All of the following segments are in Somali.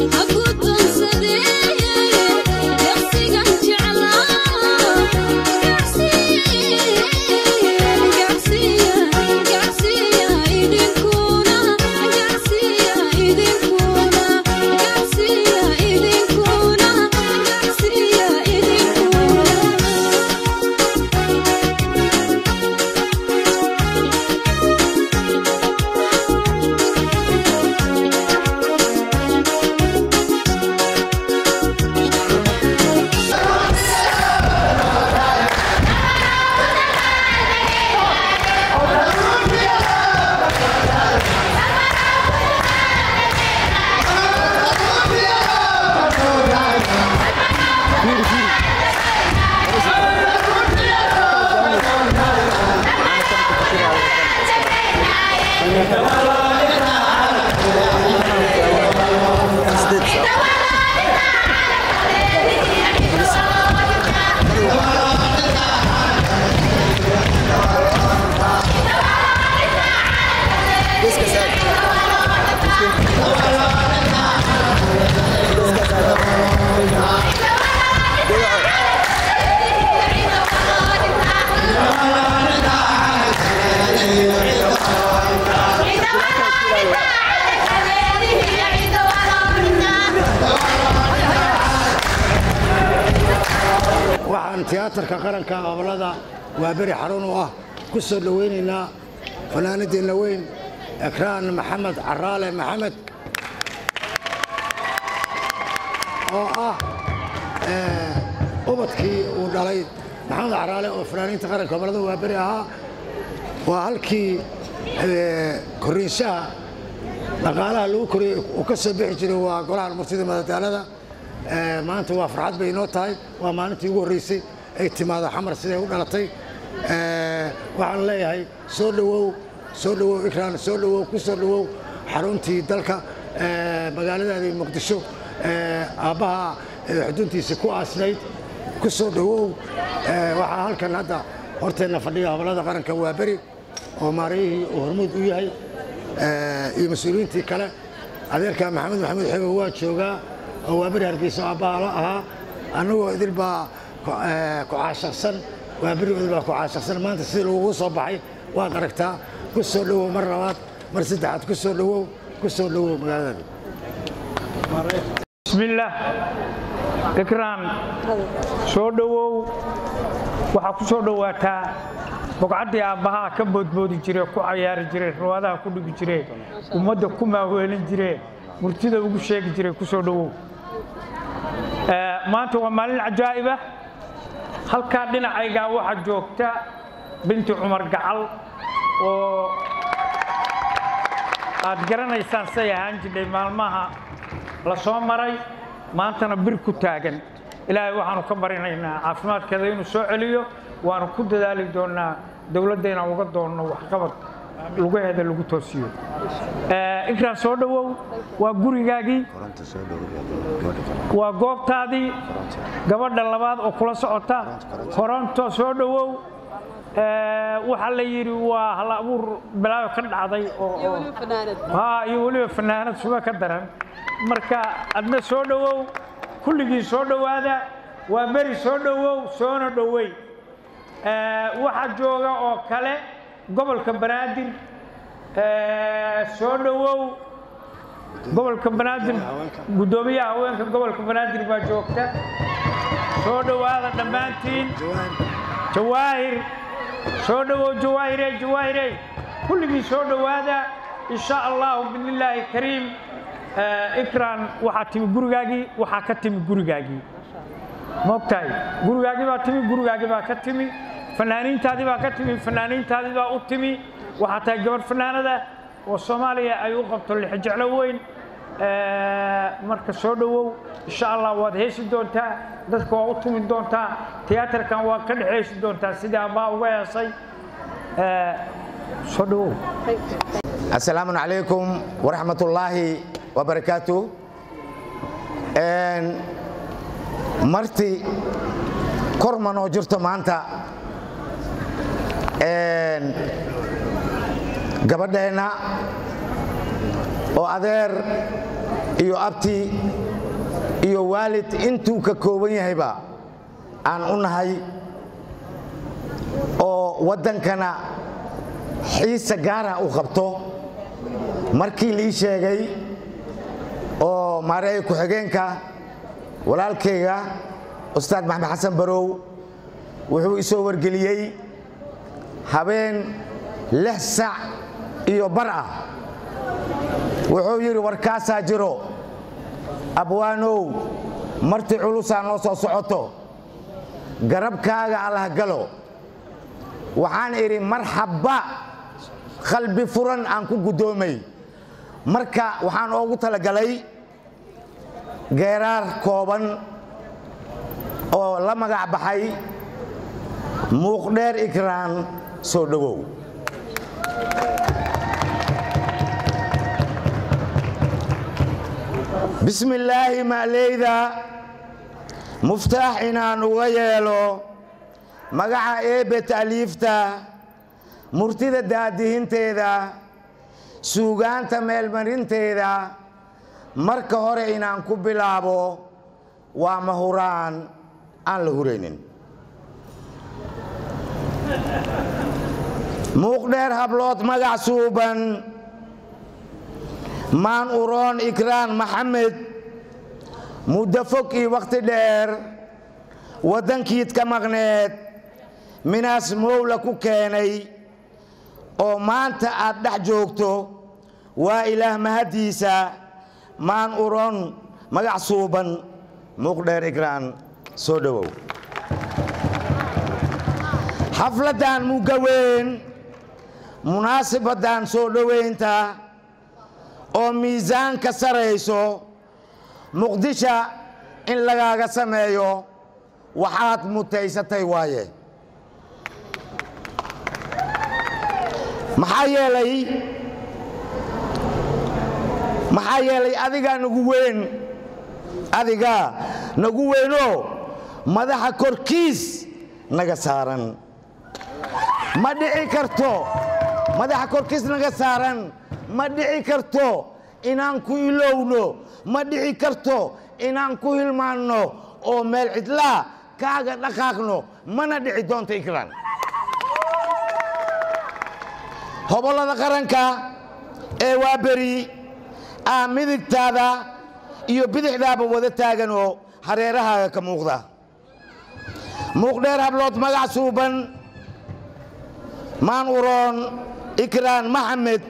تياتر كقرن كأولاد وابري حرون كسر لويننا فنان الدين لوين إكران محمد عرالة محمد أبتكي ودليل محمد عرالة وفنانين تقرن كأولاد وابري وهالكي كوريسا نقالها لوكري وكسر بيحجري وقولها المرتدى مدتالة ما أنت وافراد بينوتاي وما أنت يقول رئيسي اجتماع حمر سيده ودلتay waxaan leeyahay soo dhawow ikraan soo dhawow ku soo dhawow xaruntii dalka magaalada Muqdisho aabaha xuduntiisa ku aasnayd ku soo dhawow waxa halkan hadda horteena fadhiya hawlada qaranka waa bari oo maarayhi oo hormuud u yahay iyo mas'uuliyiintii kale adeerka maxamed xeebo waa joogaa oo waa bari hargeysa aabaha la ahaa anagoo idil baa كعاشقسن وابري وذبح كعاشقسن ما أنت سير ووصل بحي وأقركتها كسر له مرات مرسدات كسر له مقالة بسم الله إكرام صدوا وحكوا صدوا تا بقعدي أبها كبد بود جري كعيار جري روادا كل جري ومدة كم أولين جري مرتدى وقشيك جري كسروا ما أنتوا مالين عجائبة halka dhinacayga waxa joogta binti Umar Gacal oo aad garanaysaan say ahaan jiray maalmaha la soo maray maantana bir ku taagan ilaahay waxaanu ka barinaynaa caafimaadkeeda inuu soo celiyo waanu ku dadaali doonaa dawladdeena uga doonno wax qabad lugaheeda lagu toosiyo ikraan soo dhawow waa gurigaagii waa goobtaadii gabadha labaad oo kula socota koronto soo dhawow waxa la yiri waa hal abuur bilaaw ka dhacday oo iyo waliba fanaanad suba ka daran marka adna soo dhawow kulligii soo dhawaada waa bari soo dhawow soona dhaway waxa jooga oo kale gobolka Banaadir soo dhawow gobolka Banaadir gudoomiyaha haweenka gobolka Banaadir baa joogta soo dhawaada dhamaantiin jawaahir soo dhawow jawaahir kulligii soo dhawaada insha Allah billahi kariim ikraan waxa timi gurigaagii waxa ka timi gurigaagii moogtahay gurigaagii baa ka timi fanaaniintaadii baa ka timi fanaaniintaadii baa u timi waxa tahay gabar fanaanada oo Soomaaliya ay u qabto lixjeclo weyn marka soo dhawow insha Allah waad heesi doontaa dadka waa u tumi doontaa tiyaatarkan waa ka dhaxeeysi doontaa sida baa uga heesay soo dhawow Assalaamu alaykum wa rahmatullahi wa barakatuh marti korman oo jirto maanta gabadheena oo adeer iyo abti iyo waalid intuu ka kooban yahayba aan u nahay oo waddankana xiisa gaara u qabto markii lii sheegay oo maareey ku-xigeenka walaalkayga ustaad maxamed xasan barow wuxuu isoo wargeliyey habeen 6 sac iyo bar ah wuxuu yidhi warkaasaa jiro abwaanow marti culusaa noo soo socoto garabkaaga allah galo waxaan idhi marxabba qalbi furan aan ku guddoomay marka waxaan oogu talagalay geeraar kooban oo la magac baxay muuqdheer ikraan soo dhowow بسم الله ما ليدا مفتاح إنان ويلو مقع إيبة أليفتا مرتدى دادهن تيدا سوغان تميل مرين تيدا مركة هوري إنان كبلابو ومهوران عن الهورينين مقدر هبلوت مقع سوبان maan uroon ikraan maxamed muddo fog iyo wakhti dheer waddankiid ka maqneed minaas mowla ku keenay oo maanta aad dhex joogto waa ilaah mahadiisa maan uroon magac suuban muuqdheer ikraan soo dhowow xafladdan mugaweyn munaasibaddan soo dhoweynta oo miisaanka sarayso muqdisho in lagaaga sameeyo waxaad mutaysatay waaye maxaa yeelay adigaa nagu weynoo madaxa korkiis naga saaran ma dhici karto madaxa korkiis naga saaran ma dhici karto inaan ku ilowno ma dhici karto inaan ku hilmaanno oo meel cidlaa kaaga dhaqaaqno mana dhici doonto ikraan hobollada qaranka ee waa beri midigtaada iyo bidixdaaba wada taaganoo hareerahaaga ka muuqda muuqdheer hablood magac suuban maan uroon ikraan maxamed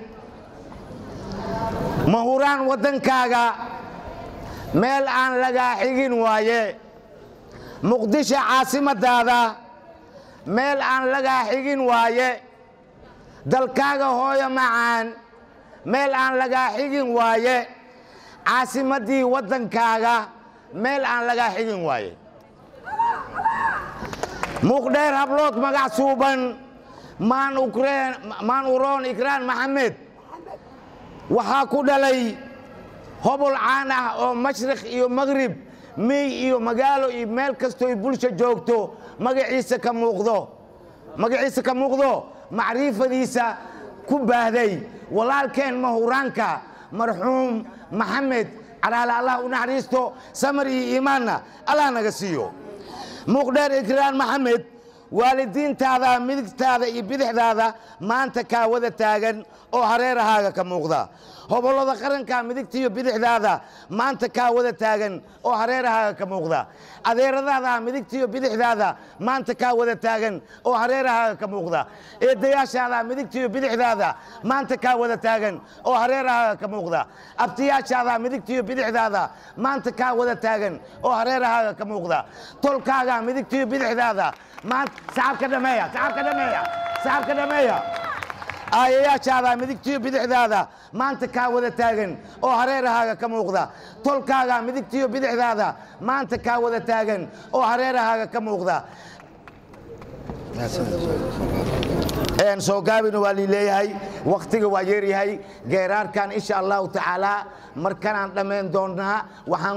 mahuraan waddankaaga meel aan lagaa xigin waaye muqdisho caasimadaada meel aan lagaa xigin waaye dalkaaga hooyo macaan meel aan lagaa xigin waaye caasimaddii waddankaaga meel aan lagaa xigin waaye muuqdheer hablood magac suuban maan uroon ikraan maxamed waxaa ku dhalay hobol caan ah oo mashriq iyo maghrib miy iyo magaalo iyo meel kastoo bulsho joogto magaciisa ka muuqdo macriifadiisa ku baahday walaalkeen mahuraanka marxuum maxamed calaala allah u naxariisto samar iyo iimaanna allah naga siiyo muuqdheer ikraan maxamed waalidiintaada midigtaada iyo bidixdaada maanta kaa wada taagan oo hareerahaaga ka muuqda hobollada qaranka midigta iyo bidixdaada maanta kaa wada taagan oo hareerahaaga ka muuqda adeeradaada midigta iyo bidixdaada maanta kaa wada taagan oo hareerahaaga ka muuqda eedayaashaada midigta iyo bidixdaada maanta kaa wada taagan oo hareerahaaga ka muuqda abtiyaashaada midigta iyo bidixdaada maanta kaa wada taagan oo hareerahaaga ka muuqda tolkaaga midigta iyo bidixdaada maanta saxabka dhameeya aayayaashaada midigtiyo bidixdaada maanta kaa wada taagan oo hareerahaaga ka muuqda tolkaaga midigtiyo bidixdaada maanta kaa wada taagan oo hareerahaaga ka muuqda soo gaabina waa lii leeyahay wakhtiga waa yeeryahay geeraarkan insha allahu tacaala markanaan dhammayn doonnaa waxaan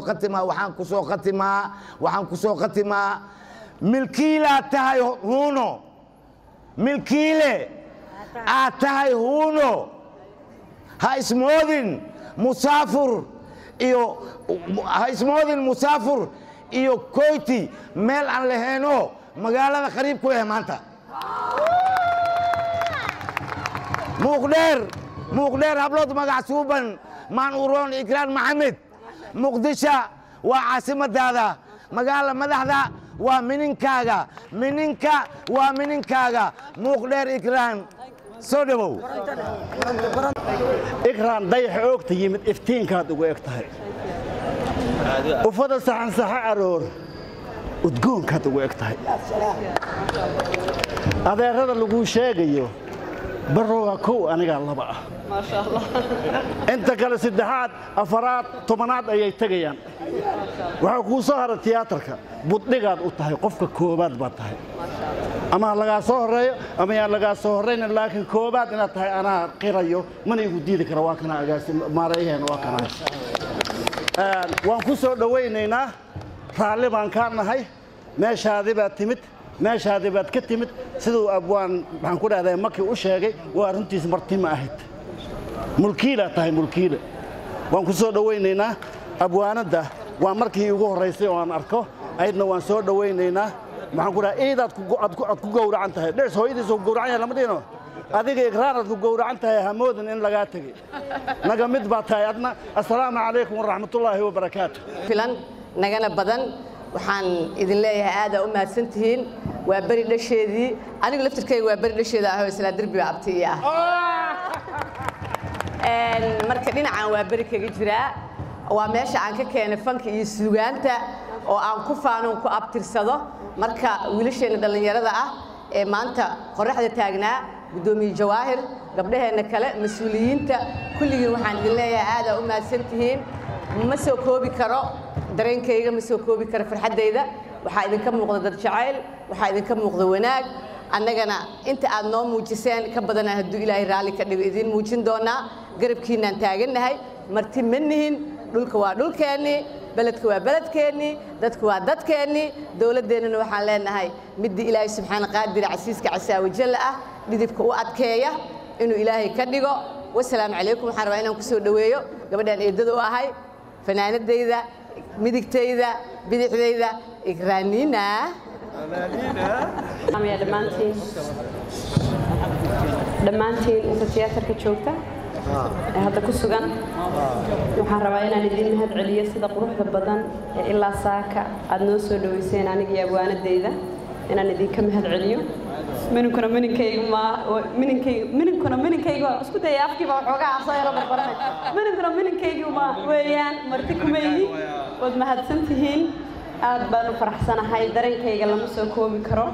ku soo khatimaa milkiilaad tahay huuno milkiile aad tahay huuno ha ismoodin musaafur iyo haysmoodin musaafur iyo koyti meel aan lahayno magaalada qariib ku ah maanta muuqdheer hablood magac suuban maan uroon ikraan maxamed muqdisho waa caasimadaada magaala madaxda waa mininka waa mininkaaga muuqdheer ikraan soo dhawow ikraan dayaxa oogta yimid iftiinkaad ugu eg tahay ufada saxansaxa aroor udgoonkaad ugu eg tahay adeerada laguu sheegayo barroga kow anigaa laba ah inta kale saddexaad afaraad tobanaad ayay tegayaan waxaa kuu soo hara tiyaatarka buddhigaad u tahay qofka koobaad baad tahay ama lagaa soo horeeyo ama yaan lagaa soo horrayna laakiin koobaad inaad tahay anaa qirayo mana igu diidi kara waa kana agaasi maarayaheen waa kana waan ku soo dhawaynaynaa raalli baan kaa nahay meeshaadii baad timid meeshaadii baad ka timid siduu abwaan waxaan ku dhahdaa markii u sheegay waa runtiis marti ma ahayd mulkiila tahay mulkiila waan ku soo dhawaynaynaa abwaanada waa markii ugu horeysay oo aan arko aydna waan soo dhawaynaynaa waxaan ku dhahaa eedaad ku gowracan tahay dheers hooyadiis ku gowracan yahay lama dhino adiga ikraanaad ku gowracan tahay hamoodin in lagaa tegay naga mid baa tahay adna assalaamu calaykum waraxmatullaahi wabarakaatu filan nagana badan waxaan idin leeyahay aad u mahadsantihiin waa bari dhasheedii anigu laftirkayga waa bari dhasheeda ah oo isla darbiga abtii ah marka dhinacan waa bari kaga jiraa waa meesha aan ka keenay fanka iyo suugaanta oo aan ku faano ku abtirsado marka wiilasheena dhalinyarada ah ee maanta qorraxda taagnaa gudoomiye jawaahir gabdhaheena kale mas'uuliyiinta kulligiin waxaan idin leeyahay aad u mahadsantihiin ma soo koobi karo dareenkayga ma soo koobi karo farxadayda waxaa idinka muuqda dad jacayl waxaa idinka muuqda wanaag annagana inta aad noo muujiseen ka badan hadduu ilaahay raalli ka dhigo idiin muujin doonaa garabkiinaan taagannahay marti ma nihin dhulka waa dhulkeennii beledka waa beledkeennii dadku waa dadkeennii dowladdeennana waxaan leenahay midii ilaahay subxaana qaadira casiiska casaawajalla ah dhidibka u adkeeya inuu ilaahay ka dhigo wasalaamu calaykum waxaan rabaa inaan ku soo dhoweeyo gabadhaan eedada u ahay fanaanadayda midigtayda bidixdayda ikraaniina dhammaantiin inta tiyaatarka joogta ee hadda ku sugan waxaan rabaa inaan idin mahad celiyo sida quruxda badan ee ilaa saaka aad noo soo dhaweyseen aniga iyo abwaanadayda inaan idinka mahad celiyo mininkuna mininkayga isku daya afkiiba waxoogaa soo yaro barbaranay mininkuna mininkaygu ma weeyaan marti kuma ihi waad mahadsan tihiin aad baan u faraxsanahay dareenkayga lama soo koobi karo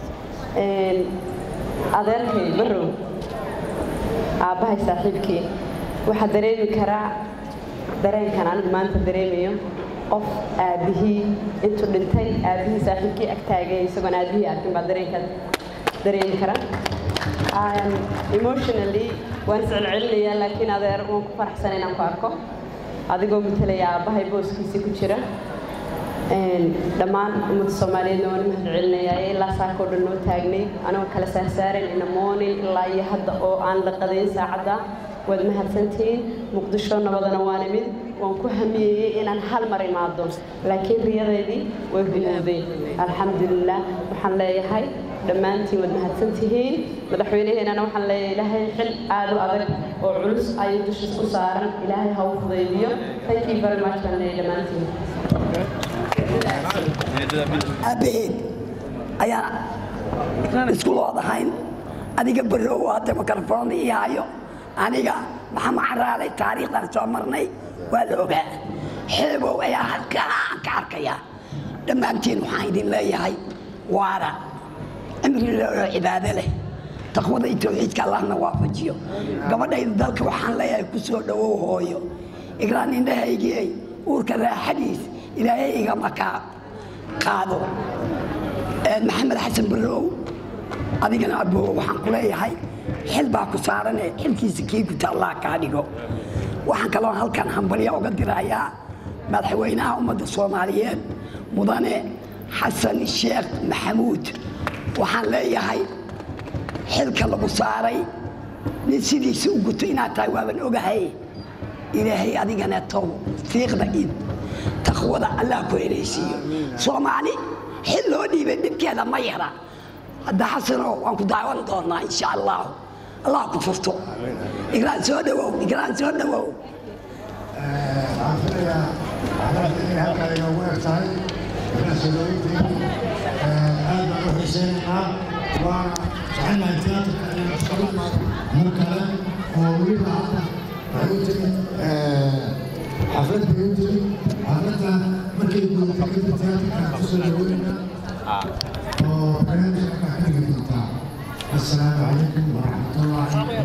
adeerkay barrow aabbahay saaxiibkii waxaa dareemi karaa dareenkan anigu maanta dareemayo qof aabbihii intuu dhintay aabbihii saaxiibkii ag taagay isagoon aabbihii arkin baa dareenkaas dareemi kara emotionally waan iscelcelinayaa laakiin adeer waan ku faraxsan inaan ku arko adigoo matalaya aabbahay booskiisii ku jira dhammaan ummadda soomaaliyeedna waan mahad celinayaa ilaa saakoo dhan noo taagnay anagoo kala saarsaaren ina moonin ilaa iyo hadda oo aan la qadayn saacadda waad mahadsantihiin muqdisho nabadana waan imid waan ku hamiyeyey inaan hal mar imaado laakiin riyadeydii way rumowday alxamdulilah waxaan leeyahay dhammaantiin waad mahadsantihiin madaxweynaheennana waxaan leeyahay ilaahay xil aad u adag oo culus ayuu dushiis ku saaran ilaahay ha u fudaydiyo thank you very much baan leeyahay dhammaantiin aabbaheed ayaan isku loodahayn adiga barrow hadda mikrafoon ii hayo aniga maxamed caraalay taariikhdan soo marnay waa la ogaa xeebow ayaa halkaan ka arkaya dhammaantiin waxaan idin leeyahay waara cimri loo cibaado leh taqwada iyo tawxiidka allahna waafajiyo gabadhayda dalka waxaan leeyahay ku soo dhowow hooyo igraan indhahaygii uurka raaxadiis ilaahay igama kaa qaado maxamed xasan barrow adigana abbow waxaan ku leeyahay xil baa ku saarane xilkiisa kii guta allah kaa dhigo waxaan kaloo halkan hambalya uga dirayaa madaxweynaha ummadda soomaaliyeed mudane xasan sheekh maxamuud waxaan leeyahay xilka lagu saaray nin sidiisa u guto inaad tahay waaban ogahay إلهي أدينا توفيقنا إن تخوض الله كويسي صومالي حلو دي بدك هذا ما يهرا هذا حسنه وانكو دعوان دورنا إن شاء الله الله كفرتو إقران سودو إقران سودو حفلة بيوتي حفلتها مركز بيوتي السلام عليكم ورحمة الله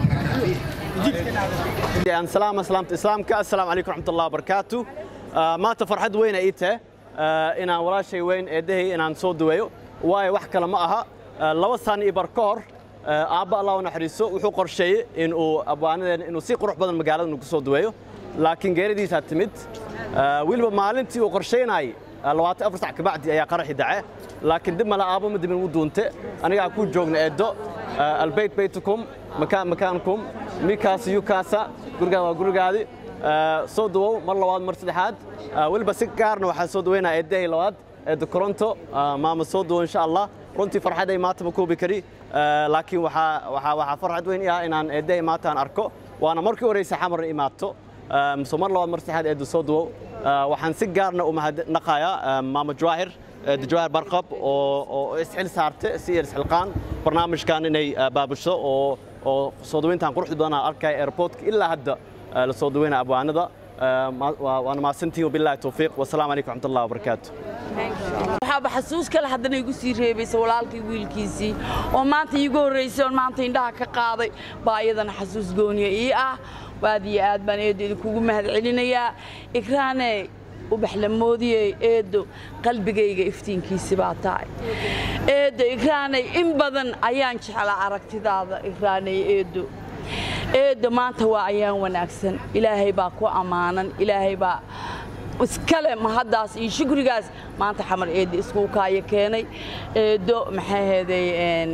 وبركاته. سلامة إسلامك السلام عليكم ورحمة الله وبركاته. ما تفرحت وين إيته إن ولا شيء وين إيده إن نصود ويو واي وحكة لماها لو صان إبركور أبا الله ونحرسه وحقر شيء إنه أبوانا إنه سيق روح بدل مقالة إنه كصود ويو لكن غير دي تعتمد ويلبا مالنتي وقرشين هاي لوات أفرسع كبعد يا قرح دعاء لكن دم لا أبو مد من ودونته أنا أكون جوجنا إدو البيت بيتكم مكانكم ميكاس يوكاسا قرقادي صودو مرة واد مرتدحات ويلبا سكارنا وحن صودوينا إديه لواد إدو كورنتو مام صودو إن شاء الله runtii farxaday maanta ma koobi kari laakiin waxa farxad weyn ah inaan eeday maataan arko waana markii horeysay xamar imaato somar labaad mar saxaad eedu soo duwo waxaan si gaarna u mahadnaqayaa maama Jawaahir Jawaahir Barqab oo isxil saartay si isxilqaan barnaamijkan inay baabusho oo soo duwintaan quruxda badan arkay airportka ilaa hadda la soo duwina abwaanada وانا ما سنتي وبالله التوفيق والسلام عليكم ورحمه الله وبركاته waxaa xasuus kale hadana igu sii reebaysa walaalkii wiilkiisii oo maanta igu horeysay oo maanta indhaha ka qaaday baayadana xasuus gooniyo ii ah waadi aad baan eedo kugu mahad celinayaa ikraane u baxlamoodiyay eedo qalbigayga iftiinkiisa baa taay eedo ikraane in badan ayaan jeclaa aragtidaada ikraane eedo eedo maanta waa ayaan wanaagsan ilaahay baa ku amaanan ilaahay baa iskale ma haddaas iyo shukrigaas maanta xamar eedo isku kaaya keenay eedo maxay heeday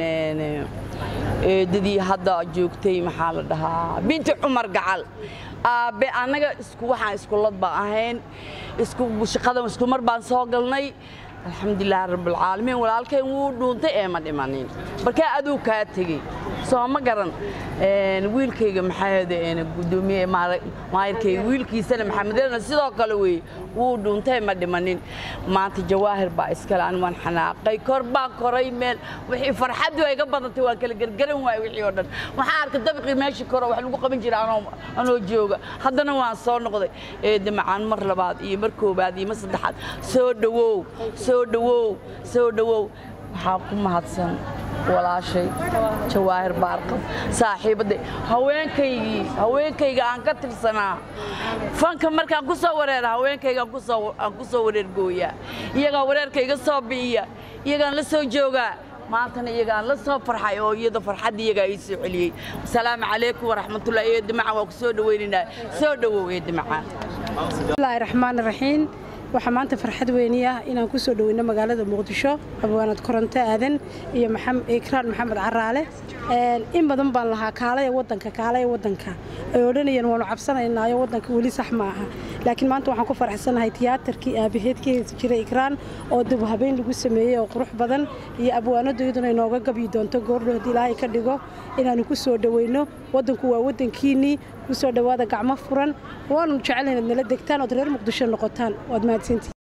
eedadii hadda joogtay maxaa la dhahaa binti Umar Gacal aabe anaga isku waxaan isku lad baa ahayn isku shaqada isku mar baan soo galnay alxamdulillah rabbil caalamiin walaalkay wuu dhuuntay ee ma dhimanin marka aduu ka tagay soo ma garan wiilkayga maxaayada gudoomiye maayirkay wiilkiisana maxamedna sidoo kale way wuu dhuuntay ma dhimanin maanta Jawaahir baa iskala aan waan xanaaqay kor baan koray meel wixii farxad way ga badantay waan kala gargaran waay wixii oo dhan waxa arka dabqi meeshii koro wax lagu qaban jiray anoo jooga haddana waan soo noqday macaan mar labaad iyo mar koobaad iyo mar saddexaad soo dhawow waxaa ku mahadsan walaashay Jawaahir Barqab saaxiibada haweenkayga aan ka tirsanaa fanka markaan ku soo wareer haweenkayga aan ku soo wareer gooya iyaga wareerkayga soo biiya iyaga la soo jooga maantana iyaga la soo farxay oo iyada farxad iyaga ay soo celiyay assalaamu calaykum waraxmatullaahi iyo damaca waa ku soo dhaweynaa soo dhawow ee damaca bismillaahi raxmaani raxiim waxaa maanta farxad weyn ah inaan ku soo dhaweyno magaalada Muqdisho abwaanad koronto aadan iyo Ikraan Maxamed Caraale in badan baan lahaa kaalay wadanka ay odhanayeen waanu cabsanaynaa wadanka wali sax ma aha laakiin maanta waxaan ku faraxsanahay tiyaatarkii aabaheedkii jiray Ikraan oo dib habeen lagu sameeyay oo qurux badan iyo abwaanadooduna inooga gabi doonto goordhood Ilaahay ka dhigo inaanu ku soo dhaweyno wadanku waa wadankiini ku soo dhawaada gacmo furan waanu jecelahay inaad nala degtaan oo reer Muqdisho noqotaan waad mahadsantihiin